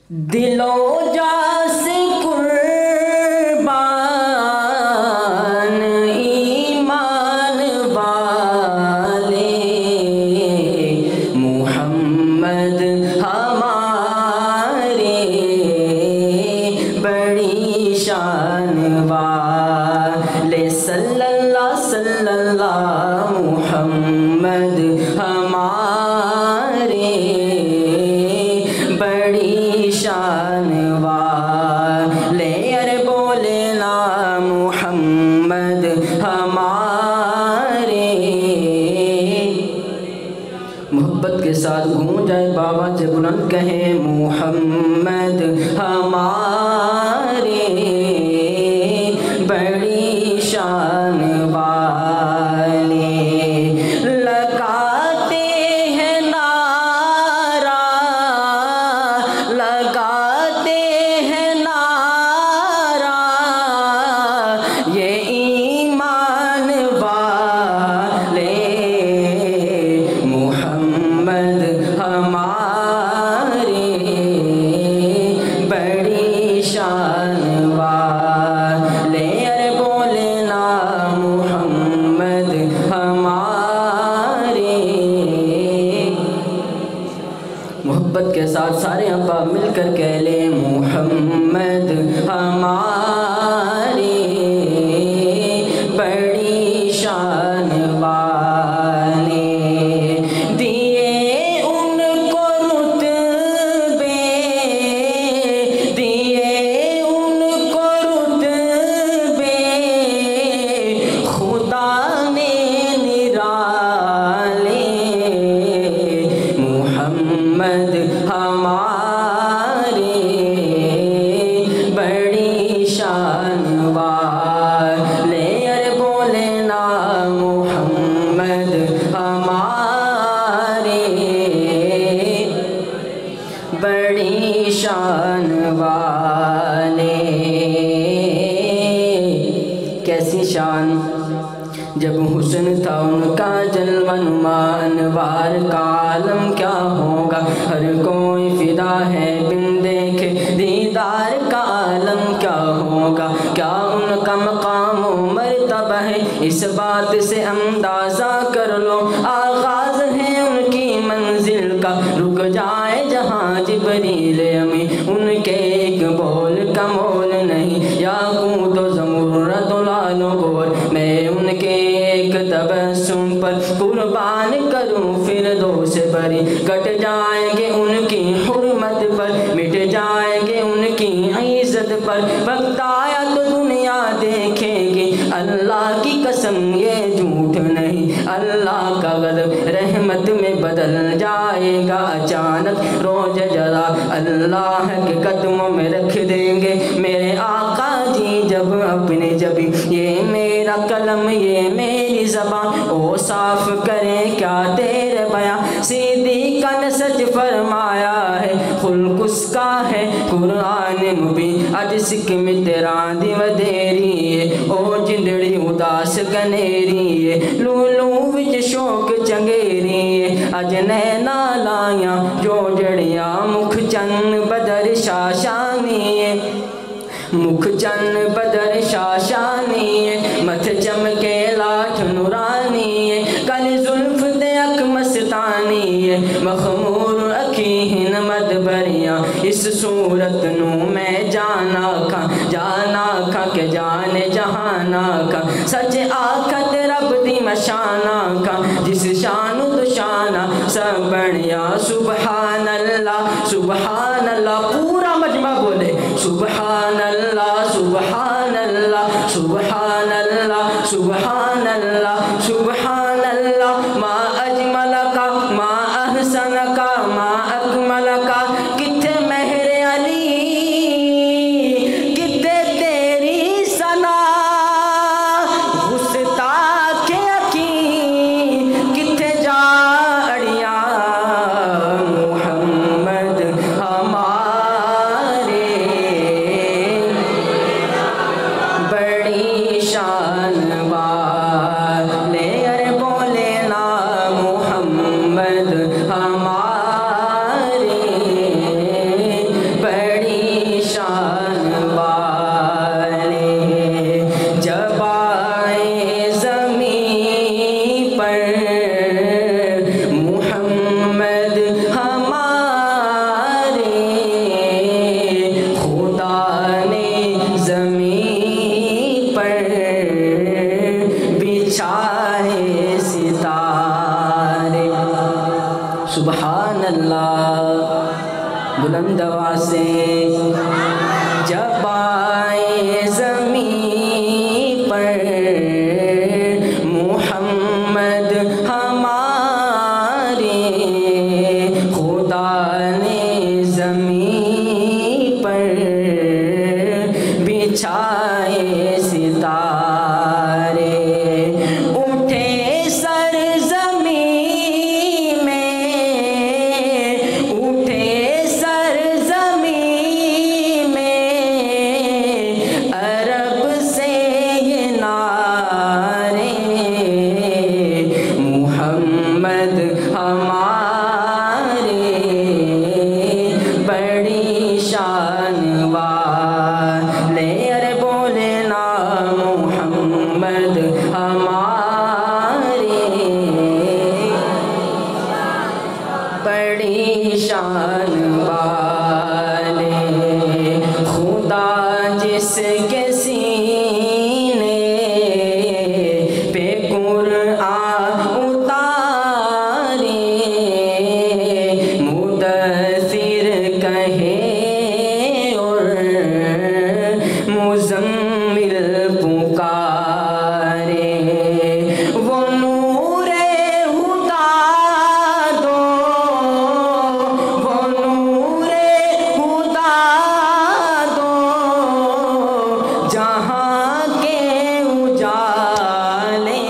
دلوں جا سے قربان ایمان والے محمد ہمارے بڑی شان والے صلی اللہ محمد ہمارے بڑی شان والے ارے بولے نا محمد ہمارے محبت کے ساتھ گونج جائے بابا سے بلند کہے محمد ہمارے بڑی شان والے لگاتے ہیں نعرہ لگاتے ہیں نعرہ یہ ایمان والے محمد ہمارے بڑی شان والے ارے بولے نا محمد ہمارے محبت کے ساتھ سارے ابا مل کر کہہ لے محمد ہمارے بڑی شان والے دیے ان کو رتبے دیے ان کو رتبے خدا نے نرالے محمد ہمارے بڑی شان والے ارے بولے نا محمد ہمارے بڑی شان والے کیسی شان جب حسن تھا ان کا جلوہ نما انوار کا عالم کیا ہوگا ہر کوئی فدا ہے بن دیکھے دیدار کا عالم کیا ہوگا کیا ان کا مقام و مرتبہ ہے اس بات سے اندازہ کر لو آغاز ہے ان کی منزل کا رک جائے جہاں جبریل امی ان کے ایک بول کا مول نہیں یاقوت و زمرد و لال و گور میں ان کے ایک تبسم پر قربان کروں فردوس بری کٹ جائیں گے ان کی حرمت پر مٹ جائیں گے ان کی عزت پر وقت آیا تو دنیا دیکھے گی اللہ کی قسم یہ جھوٹ نہیں اللہ کا غضب رحمت میں بدل جائے گا اچانک روز جزا اللہ کے قدموں میں رکھ دیں گے میرے آقا جی جب اپنے جبی یہ میرا قلم یہ میری زبان او صاف کریں کیا تیرے بیاں صدیقہ نے سچ فرمایا ہے خلق اس کا ہے قرآن مبین اج سکھ میں تیرا دیو دیری ہے او جندڑی اداس گنیری ہے لولو وچ شوق چنگیری ہے اج نینا لائیاں جو جڑیاں مکھ چن بدر شاشانی ہے مکھ چن بدر شاشانی ہے متھ چمکے لاٹھ نورانی ہے کل زلف دے اک مستانی ہے مخمور اکھی ہن مد بریاں اس صورت نو میں جانا کھا کہ جانے جہانا کھا سچ آکھت رب دی مشانہ کھا جس شانو تو شانہ سب بڑھیا سبحان اللہ پورا مجمع بولے سبحان اللہ سبحان اللہ سبحان اللہ سبحان اللہ سبحان اللہ ما اجملک ما احسنک ما اکملک کتھے مہر علی کتھے تیری ثنا گستاخ اکھی کتھے جاڑیاں محمد ہمارے بڑی شان بلند آواز سے جب آئے زمین پر محمد ہمارے خدا نے زمین پر بچھائے ستارے اٹھے سر زمین میں اٹھے سر زمین میں عرب سے یہ نعرے محمد ہمارے بڑی شان والے ارے بولے نا محمد ہمارے بڑی شان والے خدا جس کے سینے پہ قرآن اتارے مدثر کہے اور مزمل پکارے وہ نور ہدا دو وہ نور ہدا دو جہاں کے اجالے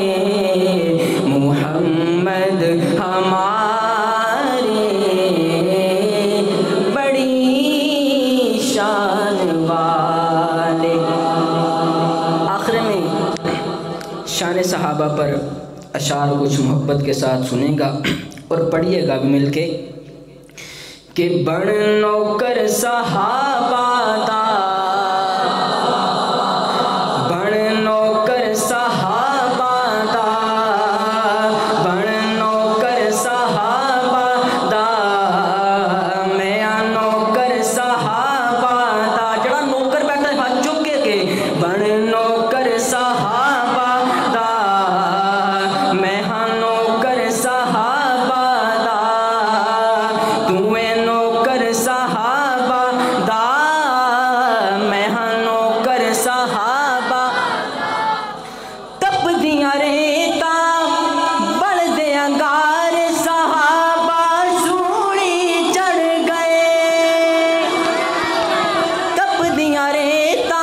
محمد ہمارے بڑی شان والے۔ آخر میں شان صحابہ پر اشعار کچھ محبت کے ساتھ سنیں گا اور پڑھیے گا بھی مل کے کہ بڑھ نوکر صحابہ دا بڑھ نوکر صحابہ دا بڑھ نوکر صحابہ دا میں نوکر صحابہ دا جڑا نوکر بیٹھا ہے ہاتھ چک کے بڑھ نوکر صحابہ دا میں نوکر صحابہ دا تمہیں نوکر صحابہ دا میں نوکر صحابہ تپ دیاں ریتا بڑھ دے انگار صحابہ سوڑی چڑھ گئے تپ دیاں ریتا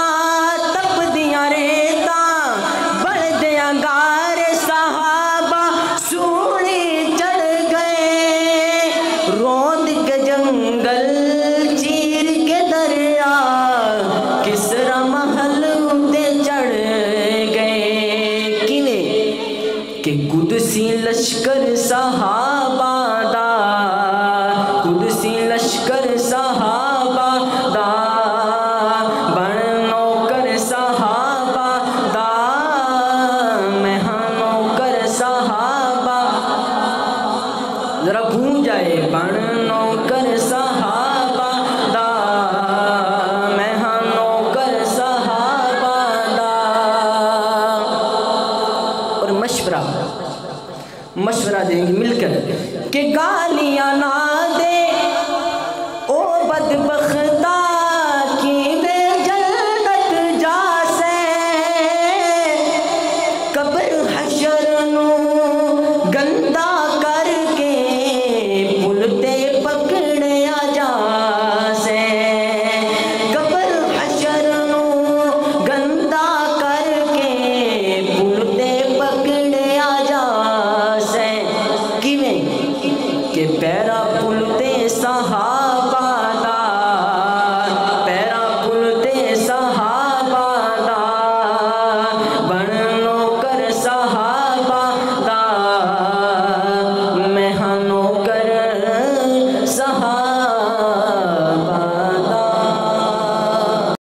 بڑھ دے انگار صحابہ سوڑی چڑھ گئے روند کے جنگل چیر کے دریا کسرا محل تے چڑھ گئے کنے کہ قدسی لشکر صحابہ دا قدسی لشکر صحابہ دا بڑھ نوکر صحابہ دا میں نوکر صحابہ ذرا گونج جائے بڑھ نوکر صحابہ دا میں نوکر صحابہ دا اور مشورہ دیں گے مل کر کہ گائے